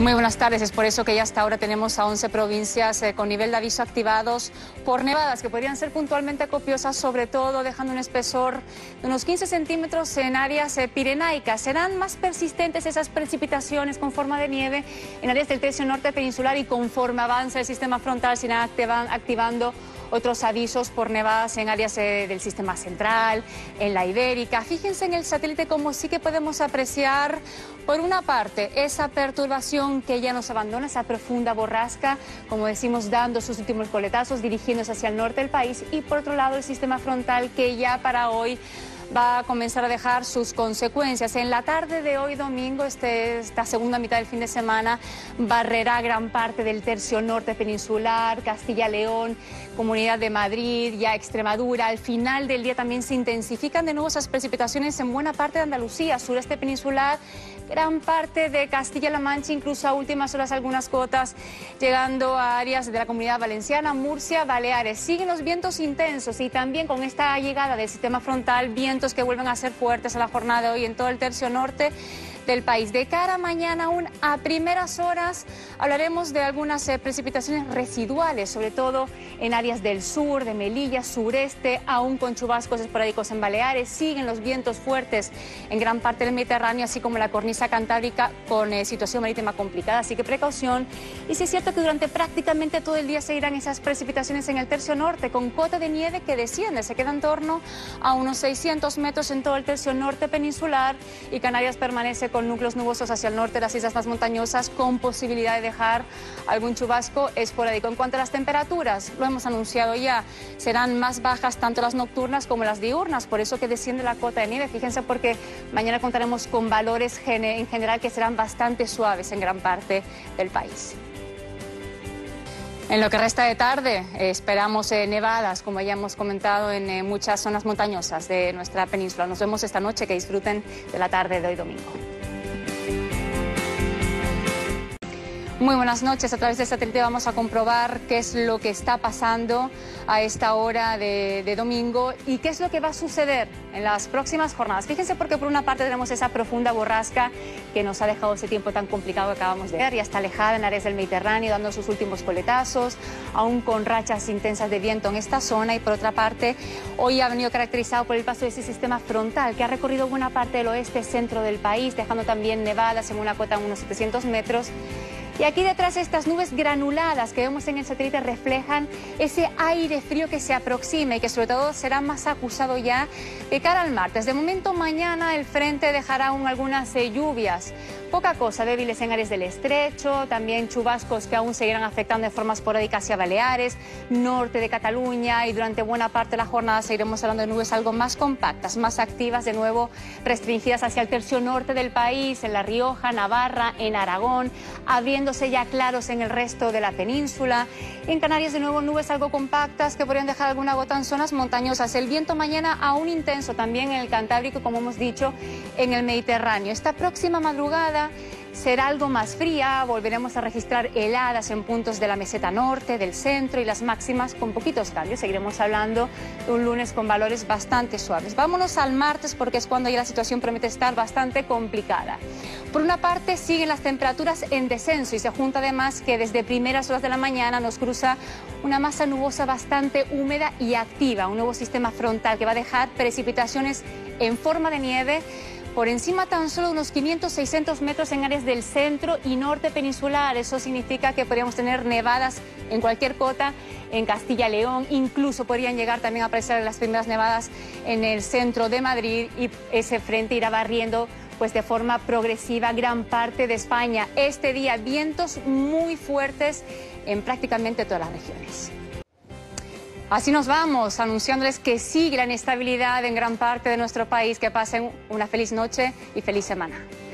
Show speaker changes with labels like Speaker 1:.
Speaker 1: Muy buenas tardes, es por eso que ya hasta ahora tenemos a 11 provincias con nivel de aviso activados por nevadas que podrían ser puntualmente copiosas, sobre todo dejando un espesor de unos 15 centímetros en áreas pirenaicas. Serán más persistentes esas precipitaciones con forma de nieve en áreas del tercio norte peninsular y conforme avanza el sistema frontal se irán activando otros avisos por nevadas en áreas del sistema central, en la Ibérica. Fíjense en el satélite como sí que podemos apreciar, por una parte, esa perturbación que ya nos abandona, esa profunda borrasca, como decimos, dando sus últimos coletazos, dirigiéndose hacia el norte del país, y por otro lado el sistema frontal que ya para hoy va a comenzar a dejar sus consecuencias. En la tarde de hoy domingo, esta segunda mitad del fin de semana, barrerá gran parte del tercio norte peninsular, Castilla-León, Comunidad de Madrid, ya Extremadura. Al final del día también se intensifican de nuevo esas precipitaciones en buena parte de Andalucía, sureste peninsular, gran parte de Castilla-La Mancha, incluso a últimas horas algunas cotas, llegando a áreas de la Comunidad Valenciana, Murcia, Baleares. Siguen los vientos intensos y también con esta llegada del sistema frontal, vientos que vuelven a ser fuertes a la jornada de hoy en todo el tercio norte del país. De cara a mañana aún a primeras horas hablaremos de algunas precipitaciones residuales, sobre todo en áreas del sur, de Melilla, sureste, aún con chubascos esporádicos en Baleares. Siguen los vientos fuertes en gran parte del Mediterráneo, así como la cornisa cantábrica con situación marítima complicada, así que precaución. Y sí es cierto que durante prácticamente todo el día seguirán esas precipitaciones en el tercio norte, con cota de nieve que desciende, se queda en torno a unos 600 metros en todo el tercio norte peninsular, y Canarias permanece con núcleos nubosos hacia el norte de las islas más montañosas, con posibilidad de dejar algún chubasco esporádico. En cuanto a las temperaturas, lo hemos anunciado ya, serán más bajas tanto las nocturnas como las diurnas, por eso que desciende la cota de nieve. Fíjense, porque mañana contaremos con valores en general que serán bastante suaves en gran parte del país. En lo que resta de tarde esperamos nevadas, como ya hemos comentado, en muchas zonas montañosas de nuestra península. Nos vemos esta noche, que disfruten de la tarde de hoy domingo. Muy buenas noches. A través de satélite vamos a comprobar qué es lo que está pasando a esta hora de domingo y qué es lo que va a suceder en las próximas jornadas. Fíjense, porque por una parte tenemos esa profunda borrasca que nos ha dejado ese tiempo tan complicado que acabamos de ver, y está alejada en áreas del Mediterráneo, dando sus últimos coletazos, aún con rachas intensas de viento en esta zona. Y por otra parte, hoy ha venido caracterizado por el paso de ese sistema frontal que ha recorrido buena parte del oeste centro del país, dejando también nevadas en una cota de unos 700 metros. Y aquí detrás, estas nubes granuladas que vemos en el satélite reflejan ese aire frío que se aproxima y que sobre todo será más acusado ya de cara al martes. De momento, mañana el frente dejará aún algunas lluvias, poca cosa, débiles en áreas del estrecho, también chubascos que aún seguirán afectando de forma esporádica hacia Baleares, norte de Cataluña, y durante buena parte de la jornada seguiremos hablando de nubes algo más compactas, más activas, de nuevo restringidas hacia el tercio norte del país, en La Rioja, Navarra, en Aragón, abriéndose ya claros en el resto de la península. En Canarias, de nuevo, nubes algo compactas que podrían dejar alguna gota en zonas montañosas. El viento mañana aún intenso también en el Cantábrico, como hemos dicho, en el Mediterráneo. Esta próxima madrugada será algo más fría, volveremos a registrar heladas en puntos de la meseta norte, del centro, y las máximas con poquitos cambios. Seguiremos hablando de un lunes con valores bastante suaves. Vámonos al martes, porque es cuando ya la situación promete estar bastante complicada. Por una parte, siguen las temperaturas en descenso y se junta además que desde primeras horas de la mañana nos cruza una masa nubosa bastante húmeda y activa, un nuevo sistema frontal que va a dejar precipitaciones en forma de nieve por encima tan solo de unos 500-600 metros en áreas del centro y norte peninsular. Eso significa que podríamos tener nevadas en cualquier cota en Castilla-León, incluso podrían llegar también a aparecer las primeras nevadas en el centro de Madrid, y ese frente irá barriendo pues de forma progresiva gran parte de España. Este día, vientos muy fuertes en prácticamente todas las regiones. Así nos vamos, anunciándoles que sigue la inestabilidad en gran parte de nuestro país. Que pasen una feliz noche y feliz semana.